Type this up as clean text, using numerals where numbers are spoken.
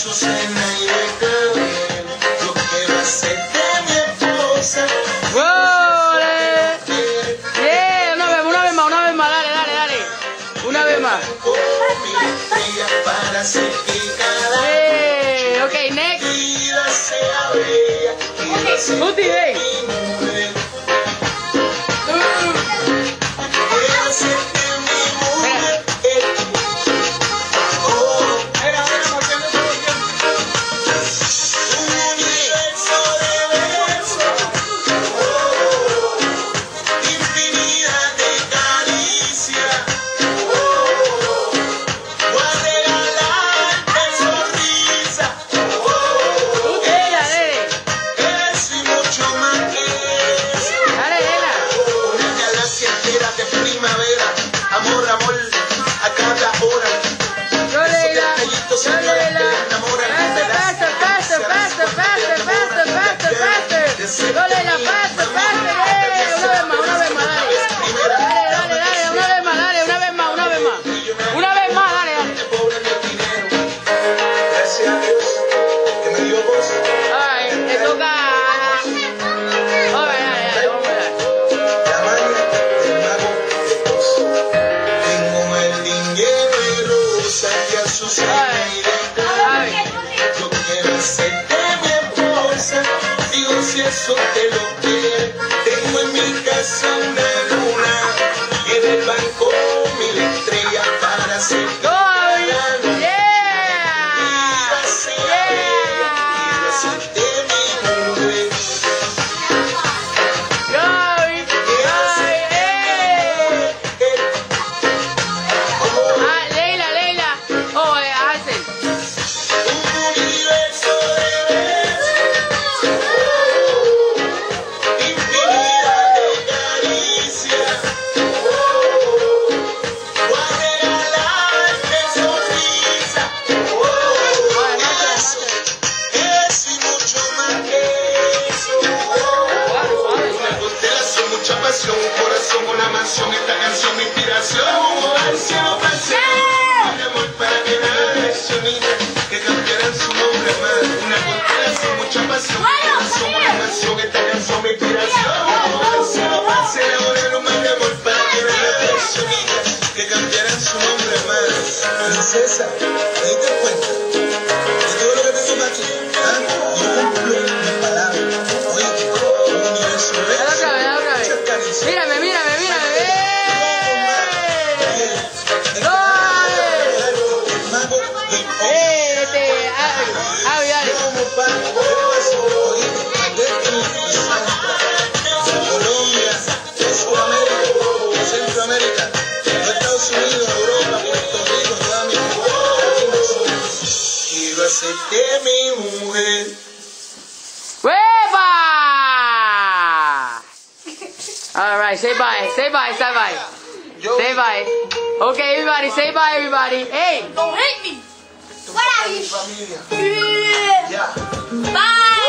Azucena y de Gabriel. Yo quiero hacerte mi esposa. Yeah, una vez más, dale. Una vez más. Para hacer que cada Ok, next. vida sea bella. Guti, hey. Si eso te lo quiere, tengo en mi casa una luna y en el banco 1000 estrellas para hacer que un corazón, una mansión, esta canción mi inspiración. Al cielo pasé, mi amor para que nada se unida, que cambiaran su nombre más. Una constelación, mucha pasión, un corazón, una mansión, esta canción mi inspiración. Al cielo pasé, ahora no más de amor para que nada se unida, que cambiaran su nombre más. Princesa, ¿te diste cuenta de todo lo que tenemos aquí? Yo cumplo mi palabra. Oye, un universo real. Mírame. Colombia, Sudamérica, Centroamérica, Estados Unidos, Europa, Puerto Rico, toda mi quiero hacerte mi mujer. ¡Hueva! All right, say bye. Say bye. Okay, everybody, say bye, everybody. Hey! Don't hate me. What are you? Familia. Yeah. Ya. Bye.